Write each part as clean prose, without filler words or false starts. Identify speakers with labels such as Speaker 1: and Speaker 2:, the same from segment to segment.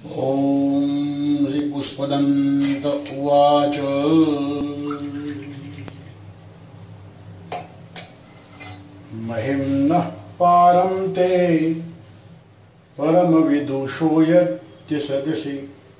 Speaker 1: ॐ श्रीपुष्पदन्त उवाच महिम्नः पारं ते परमविदुषो यद्यशदसि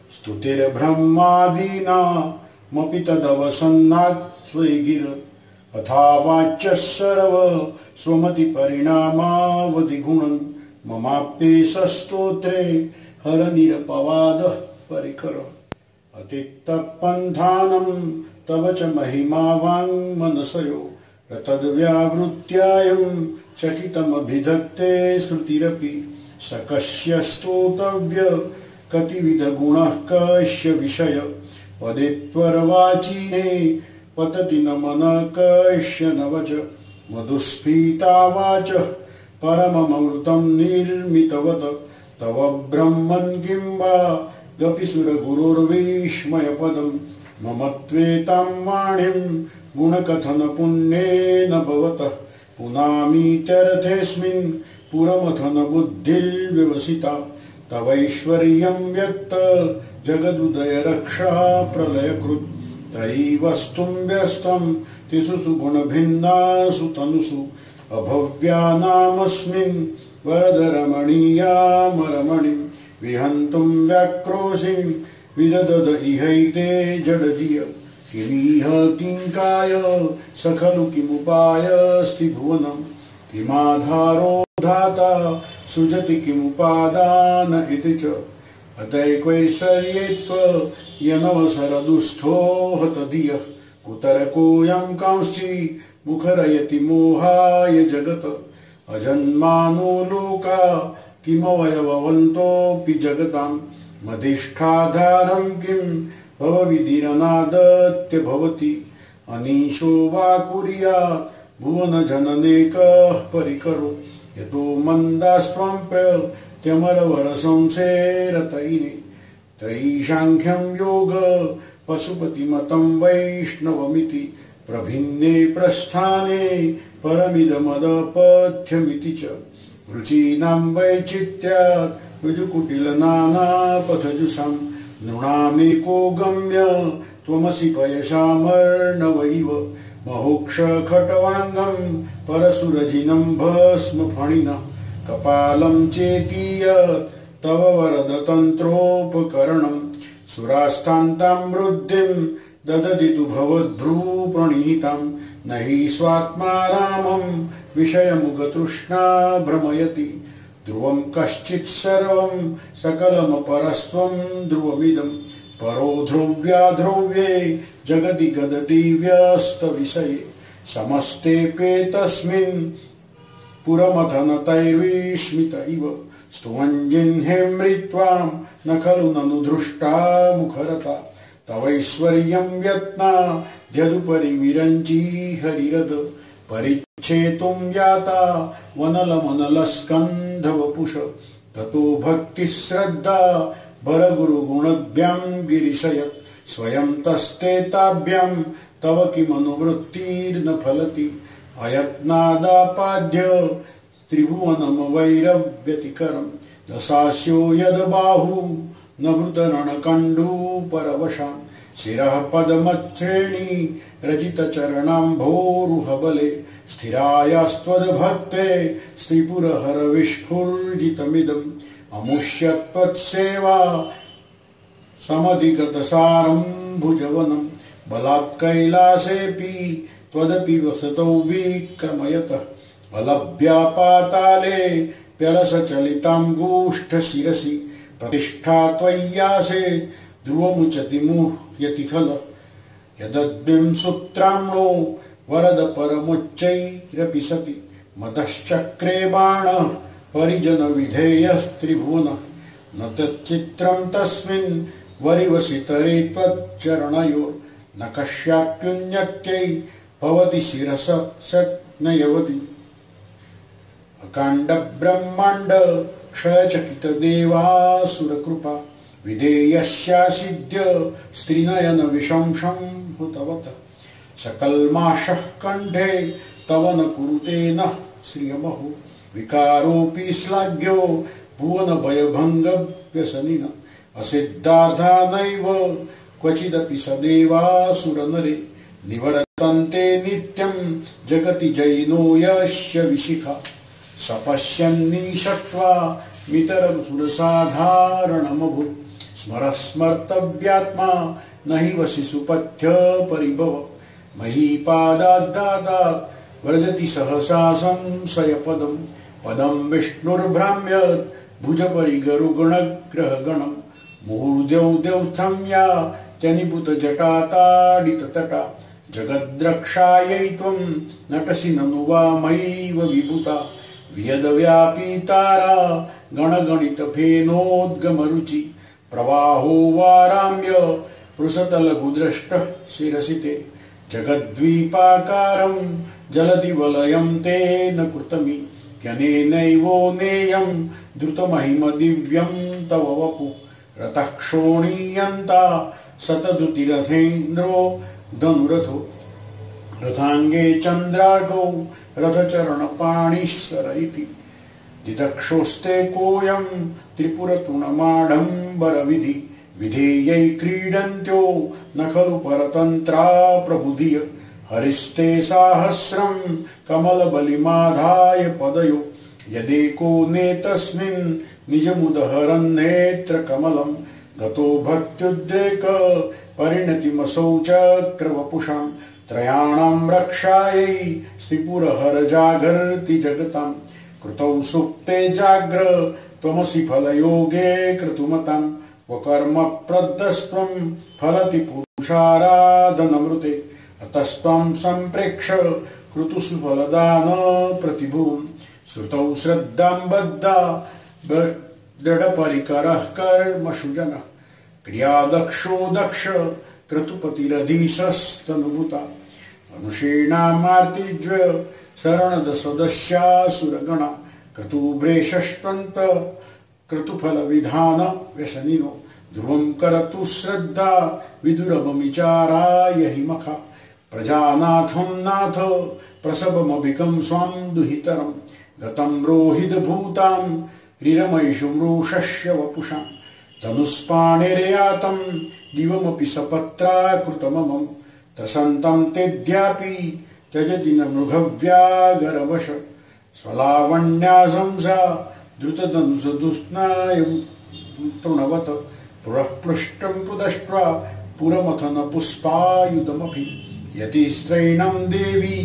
Speaker 1: स्तुतिर्ब्रह्मादीनामपि तदवसन्नात् गिर अथावाच्यः सर्व स्वमतिपरिणामावधिगुणन् ममाप्येष हरनिरपवादः परिकरः अतिक्तपन्थानं तव च महिमा वाङ्मनसयो तद्व्यावृत्यायं चकितमभिधत्ते श्रुतिरपि सकस्य स्तोतव्य कतिविधगुणः कस्य विषय पदे त्वरवाचीने पतति न मनः कस्य न वच मधुस्फीता वाचः परममृतं निर्मितवत तव ब्रह्मन् किं वा गपिसुरगुरोर्विस्मयपदं मम त्वेतां वाणीं गुणकथनपुण्येन भवतः पुनामीत्यर्थेऽस्मिन् पुरमथन बुद्धिर्व्यवसिता तवैश्वर्यं व्यक्त जगदुदयरक्षा प्रलयकृत् तयि वस्तुं व्यस्तं तिषु गुणभिन्नासु तनुषु अभव्यानामस्मिन् वरदरमणीयामरमणिं विहन्तुं व्याक्रोशिं विदधद इहैते जडधिय किमिह किङ्काय स खलु किमुपायस्ति भुवनं किमाधारो धाता सुजति किमुपादान इति च अतैकैश्वर्ये त्वयनवसरदुस्थो हतधियः कुतरकोऽयं कांश्चि मुखरयति मोहाय जगत् अजन्मानो लोका किमवयववन्तोऽपि जगतां मधिष्ठाधारं किं भवविधिरनादत्य भवति अनीशो वा कुर्यात् भुवनजननेकः परिकरो यतो मन्दास्त्वं प्रत्यमरवरसंसेरतैने त्रयीशाङ्ख्यं योग पशुपतिमतं वैष्णवमिति प्रभिन्ने प्रस्थाने परमिदमदपथ्यमिति च रुचीनां वैचित्र्यात् ऋजुकुटिलनानापथजुषां नृणामेको गम्य त्वमसि पयसामर्णवैव महोक्षखट्वाङ्गं परशुरजिनं भस्मफणिनः कपालं चेतीयत् तव वरदतन्त्रोपकरणं सुरास्तान्तां वृद्धिं ददति तु भवद्भ्रूप्रणीतां न हि स्वात्मा रामं विषयमुगतृष्णा भ्रमयति ध्रुवं कश्चित् सर्वं सकलमपरस्त्वं ध्रुवमिदं परो ध्रुव्याध्रुव्ये जगति गदति व्यस्तविषये समस्तेऽप्येतस्मिन् पुरमथनतैर्विस्मित इव स्तुवञ्जिह्रेमृत्वां न खलु ननु दृष्टा मुखरता तवैश्वर्यं यत्नाद्यदुपरि विरञ्ची हरिरद परिच्छेतुं याता वनलमनलस्कन्धवपुष ततो भक्तिश्रद्धा वरगुरुगुणभ्यां गिरिशयत् स्वयं तस्तेताभ्यां तव किमनुवृत्तिर्न फलति अयत्नादापाद्य त्रिभुवनमवैरव्यतिकरं दशास्यो यद्बाहु न वृतरणकण्डूपरवशान् शिरः पदमच्छ्रेणी रचितचरणाम्भोरुहबले स्थिरायास्त्वद्भक्ते स्त्रीपुरहरविस्फुर्जितमिदम् अमुष्यत्वत्सेवा समधिगतसारं भुजवनं बलात्कैलासेऽपि त्वदपि वसतौ विक्रमयतः अलभ्या पाताले प्यलसचलिताङ्गूष्ठशिरसि प्रतिष्ठा त्वय्यासे ध्रुवमुचति मुह्यति खल यदद्भिं सूत्राम्नो वरद परमुच्चैरपि सति मदश्चक्रे बाणः परिजनविधेयस्त्रिभुवनः न तच्चित्रं तस्मिन् वरिवसितरे त्वच्चरणयोर्न कस्याप्युन्नत्यै भवति शिरसत्नयवति अकाण्डब्रह्माण्ड क्षयचकितदेवासुरकृपा विधेयस्यासिद्य स्त्रीनयन विशंसं हुतवत सकल्माषः कण्ठे तव न कुरुते नः श्रियमहो विकारोऽपि श्लाघ्यो भुवन भयभंग व्यसनिन असिद्धार्था नैव क्वचिदपि सदेवासुरनरे निवर्तन्ते नित्यं जगति जैनो यस्य विशिखा सपश्यन्निषत्वा मितरं सुरसाधारणमभूत् स्मरस्मर्तव्यात्मा न हि वसिसुपथ्य परिभव महीपादाद्दादात् व्रजति सहसा संशयपदं पदं विष्णुर्भ्राम्यत् भुजपरिगरुगणग्रहगणं मुहुर्द्यौद्यौस्थं या त्यनिभूतजटाताडिततटा जगद्रक्षायै त्वं नटसि ननु वा मयैव विभूता वियदव्यापीतारा गणगणितफेनोद्गमरुचि प्रवाहो वाराम्य पृषतलघुद्रष्टः शिरसि ते जगद्वीपाकारं जलधिवलयं तेन कृतमि ज्ञानेनैवो नेयं द्रुतमहिम दिव्यं तव वपु रतः क्षोणीयन्ता शतदुतिरथेन्द्रो धनुरथो रथांगे चंद्रार्गौ रथचरणपाणिश्वर इति दिदक्षोस्ते कोऽयं त्रिपुरतुणमाडम्बरविधि विधेयै क्रीडन्त्यो न खलु परतन्त्रा प्रबुधिय हरिस्ते साहस्रं कमलबलिमाधाय पदयो यदेको नेतस्मिन् निजमुदहरन्नेत्रकमलं गतो भक्त्युद्रेक परिणतिमसौ चक्रवपुषां त्रयाणां रक्षायै स्त्रिपुरहरजागर्ति जगतां कृतौ सुप्ते जाग्र त्वमसि फलयोगे क्रतुमतां वकर्म प्रदस्त्वं फलति पुरुषाराधनमृते अतस्त्वं सम्प्रेक्ष कृतुषु फलदान प्रतिभुवं श्रुतौ श्रद्धां बद्धा दृढपरिकरः कर्मषु जनः क्रियादक्षो दक्ष क्रतुपतिरधीशस्तनुभूता अनुषीणामार्तिज्य शरणदसदस्यासुरगणा क्रतुभ्रेषष्टन्त क्रतुफलविधान व्यसनिनो ध्रुवं करतु श्रद्धा विदुरभमिचाराय हि मखा प्रजानाथं नाथ प्रसवमभिकं स्वां दुहितरं गतं रोहितभूतां रिरमैषु मृषस्य वपुषां धनुष्पाणिर्यातं दिवमपि सपत्राकृतममं त्रसन्तं तेऽद्यापि त्यजति न मृगव्याघ्रवश स्वलावण्याशंसा द्रुतधनुषदुष्णायं तृणवत् पुरः पृष्ठं पुदष्ट्वा पुरमथन पुष्पायुधमभि यतिस्त्रैणं देवी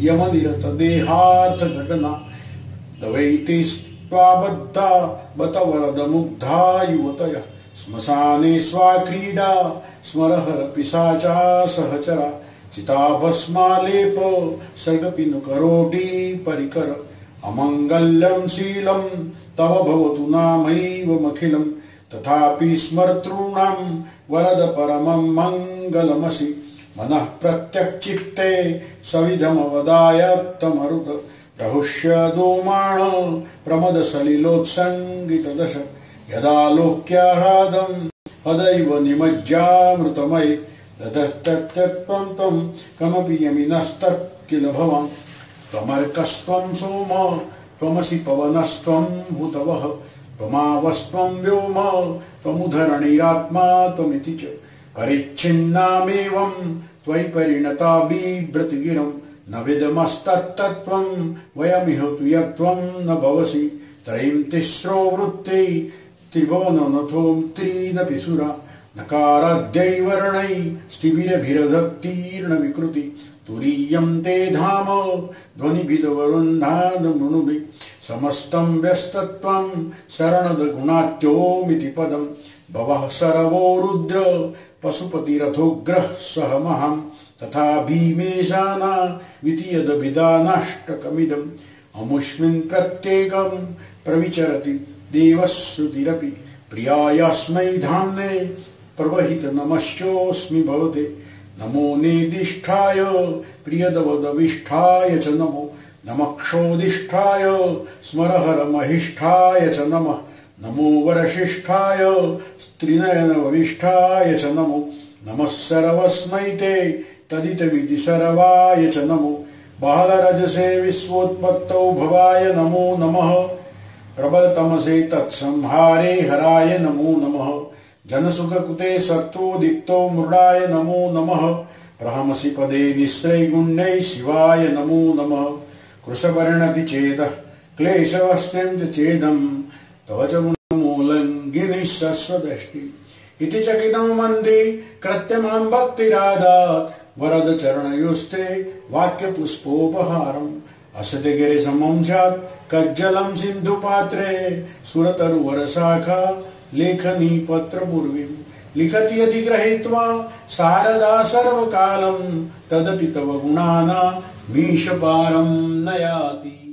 Speaker 1: यमनिरतदेहार्थघटना दवैति स्वाबद्धा बत वरदमुग्धा युवतयः श्मशाने स्वाक्रीडा स्मरहर पिशाचा सहचरा चिताभस्मालेप सर्गपिनुकरोटी परिकर अमङ्गल्यं शीलं तव भवतु नामैवमखिलं तथापि स्मर्तॄणां वरद परमं मङ्गलमसि मनः प्रत्यक्चित्ते सविधमवदायप्तमरुद प्रहुष्य दोमाण प्रमदसलिलोत्सङ्गितदश यदालोक्याह्लादं हदैव निमज्जामृतमये ददस्तत्त्वं तं कमपि यमिनस्तत् किल भवान् त्वमर्कस्त्वं सोम त्वमसि पवनस्त्वं हुतवः त्वमावस्त्वं व्योम त्वमुधरणिरात्मा त्वमिति च परिच्छिन्नामेवं त्वयि परिणता बिभ्रतिगिरं न विदमस्तत्तत्त्वं वयमिह तु यत्त्वं न भवसि त्रयीं तिस्रो वृत्ते त्रिभुवननथों त्रीनपि सुरा नकाराद्यैर्वर्णै स्थिभिरभिरधत्तीर्णविकृति तुरीयं ते धाम ध्वनिभिदवरुन्धानमृणुभि समस्तं व्यस्तत्वं शरणदगुणात्योमिति पदं भवः सर्वो रुद्र पशुपतिरथोग्रः सह महां तथा भीमेशाना वितीयदभिधानाष्टकमिदम् अमुष्मिन् प्रत्येकं प्रविचरति देवश्रुतिरपि प्रियायास्मै धाम्ने प्रवहित नमश्चोऽस्मि भवते नमो नेदिष्ठाय प्रियदवदविष्ठाय च नमो नमक्षोदिष्ठाय स्मरहरमहिष्ठाय च नमः नमो वरशिष्ठाय स्त्रीनयनवविष्ठाय च नमो नमः सर्वस्मै ते तदितमिति सर्वाय च नमो बालरजसे विश्वोत्पत्तौ भवाय नमो नमः प्रबलतमसे तत्संहारे हराय नमो नमः जनसुखकृते सत्त्वोदिक्तो मृडाय नमो नमः प्रहमसि पदे निःश्रैगुण्यै शिवाय नमो नमः कृशवर्णति चेदः क्लेशवस्त्यं च चेदं तव च गुणमूलं गिनिशस्वदष्टि इति चकितं मन्दे कृत्यमां भक्तिरादात् वरद चरणयोस्ते वाक्यपुष्पोपहारम् असते गिरिसमं स्यात् कज्जलं सिन्धुपात्रे सुरतरुवरशाखा लेखनी पत्रपूर्वीं लिखति यदि गृहीत्वा शारदा सर्वकालं तदपि तव गुणानां मीशपारं न याति।